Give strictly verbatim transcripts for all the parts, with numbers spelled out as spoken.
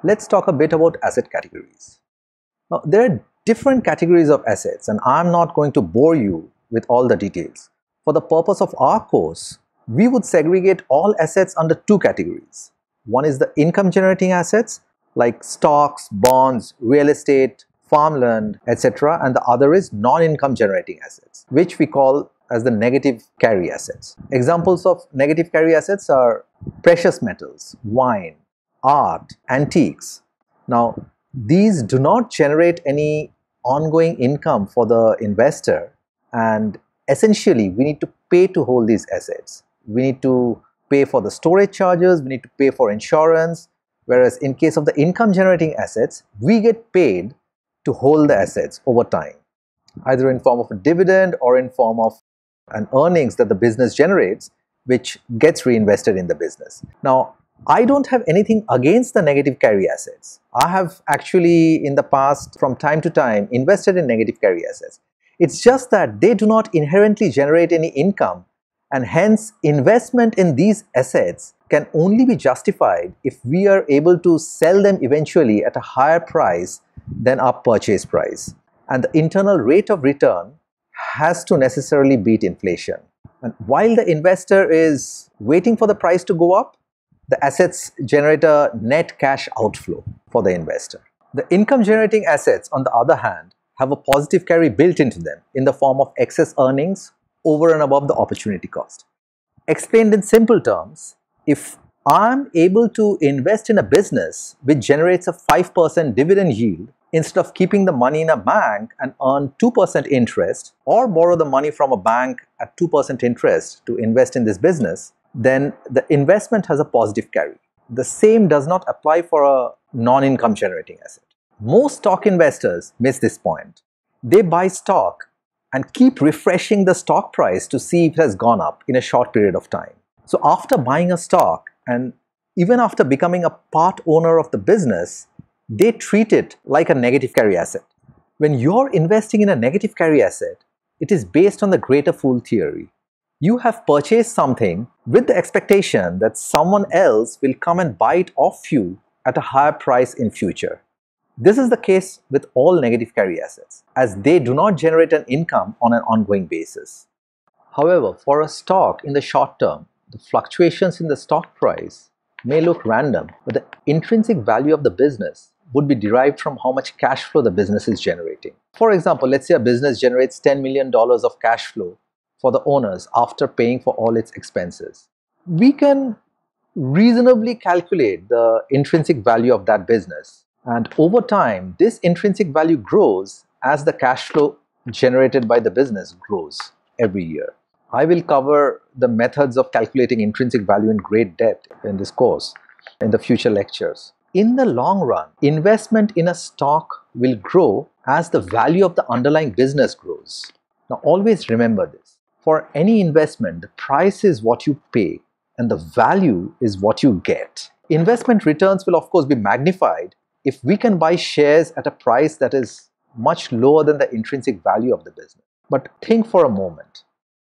Let's talk a bit about asset categories. Now, there are different categories of assets, and I'm not going to bore you with all the details. For the purpose of our course, we would segregate all assets under two categories. One is the income generating assets like stocks, bonds, real estate, farmland, et cetera, and the other is non-income generating assets, which we call as the negative carry assets. Examples of negative carry assets are precious metals, wine, art, antiques. Now, these do not generate any ongoing income for the investor, and essentially we need to pay to hold these assets. We need to pay for the storage charges, we need to pay for insurance, whereas in case of the income generating assets, we get paid to hold the assets over time, either in form of a dividend or in form of an earnings that the business generates, which gets reinvested in the business. Now, I don't have anything against the negative carry assets. I have actually in the past from time to time invested in negative carry assets. It's just that they do not inherently generate any income, and hence investment in these assets can only be justified if we are able to sell them eventually at a higher price than our purchase price. And the internal rate of return has to necessarily beat inflation. And while the investor is waiting for the price to go up, the assets generate a net cash outflow for the investor. The income generating assets, on the other hand, have a positive carry built into them in the form of excess earnings over and above the opportunity cost. Explained in simple terms, if I'm able to invest in a business which generates a five percent dividend yield instead of keeping the money in a bank and earn two percent interest, or borrow the money from a bank at two percent interest to invest in this business, then the investment has a positive carry. The same does not apply for a non-income generating asset. Most stock investors miss this point. They buy stock and keep refreshing the stock price to see if it has gone up in a short period of time. So after buying a stock and even after becoming a part owner of the business, they treat it like a negative carry asset. When you're investing in a negative carry asset, it is based on the greater fool theory. You have purchased something with the expectation that someone else will come and buy it off you at a higher price in future. This is the case with all negative carry assets, as they do not generate an income on an ongoing basis. However, for a stock in the short term, the fluctuations in the stock price may look random, but the intrinsic value of the business would be derived from how much cash flow the business is generating. For example, let's say a business generates ten million dollars of cash flow for the owners after paying for all its expenses. We can reasonably calculate the intrinsic value of that business, and over time this intrinsic value grows as the cash flow generated by the business grows every year. I will cover the methods of calculating intrinsic value in great depth in this course in the future lectures. In the long run, investment in a stock will grow as the value of the underlying business grows. Now always remember this. For any investment, the price is what you pay and the value is what you get. Investment returns will of course be magnified if we can buy shares at a price that is much lower than the intrinsic value of the business. But think for a moment.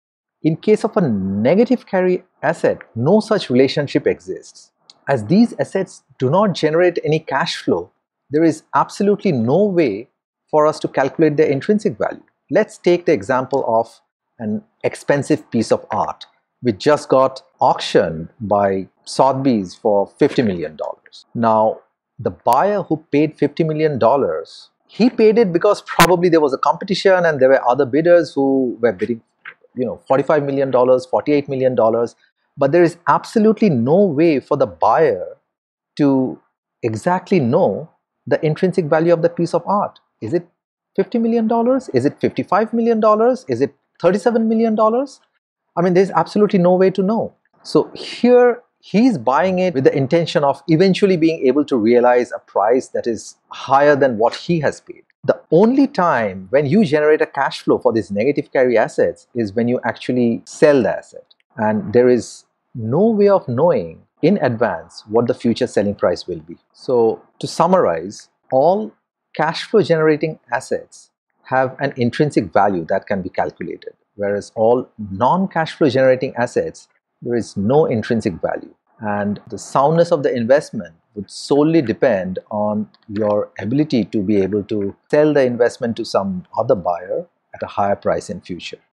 In case of a negative carry asset, no such relationship exists. As these assets do not generate any cash flow, there is absolutely no way for us to calculate their intrinsic value. Let's take the example of an expensive piece of art which just got auctioned by Sotheby's for fifty million dollars. Now, the buyer who paid fifty million dollars, he paid it because probably there was a competition and there were other bidders who were bidding, you know, forty-five million dollars, forty-eight million dollars. But there is absolutely no way for the buyer to exactly know the intrinsic value of the piece of art. Is it fifty million dollars? Is it fifty-five million dollars? Is it thirty-seven million dollars? I mean, there's absolutely no way to know. So here he's buying it with the intention of eventually being able to realize a price that is higher than what he has paid. The only time when you generate a cash flow for these negative carry assets is when you actually sell the asset. And there is no way of knowing in advance what the future selling price will be. So to summarize, all cash flow generating assets have an intrinsic value that can be calculated, whereas all non-cash flow generating assets, there is no intrinsic value. and the soundness of the investment would solely depend on your ability to be able to sell the investment to some other buyer at a higher price in future.